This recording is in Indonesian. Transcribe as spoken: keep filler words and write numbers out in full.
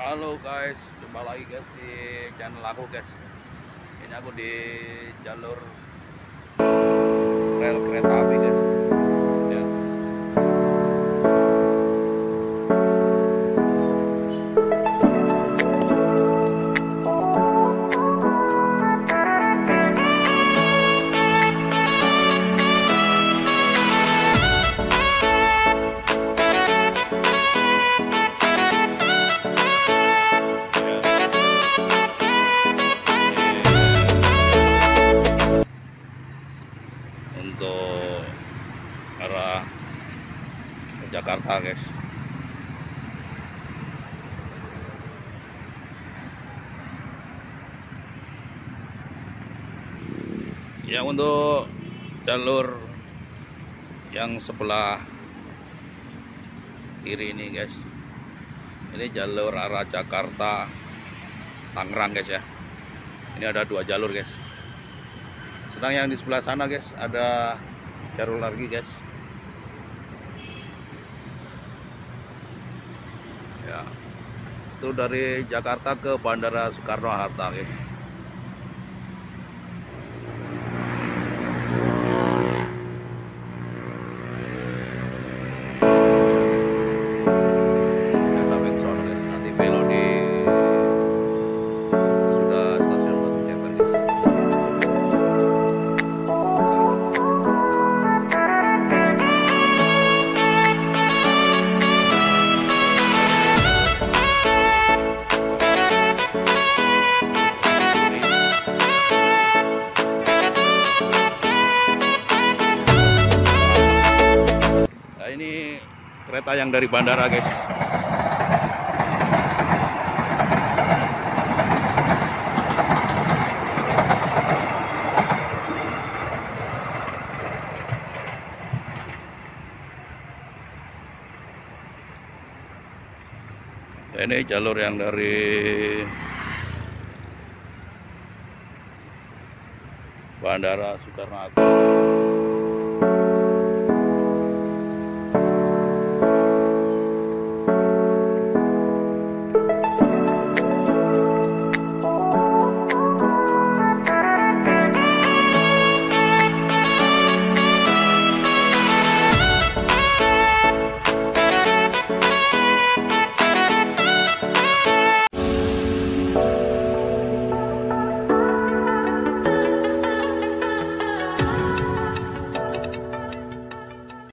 Halo guys, jumpa lagi guys di channel aku guys. Ini aku di jalur rel kereta api guys. Ya. Untuk arah ke Jakarta guys. Ya, untuk jalur yang sebelah kiri ini guys, ini jalur arah Jakarta Tangerang guys ya. Ini ada dua jalur guys. Sedang yang di sebelah sana guys ada jalur lagi guys. Ya, itu dari Jakarta ke Bandara Soekarno-Hatta guys. Ya, sampai ke sono guys. Nanti belok di sudah stasiun Batu Ceper guys. Nah, ini kereta yang dari bandara guys. Nah, ini jalur yang dari Bandara Soekarno-Hatta.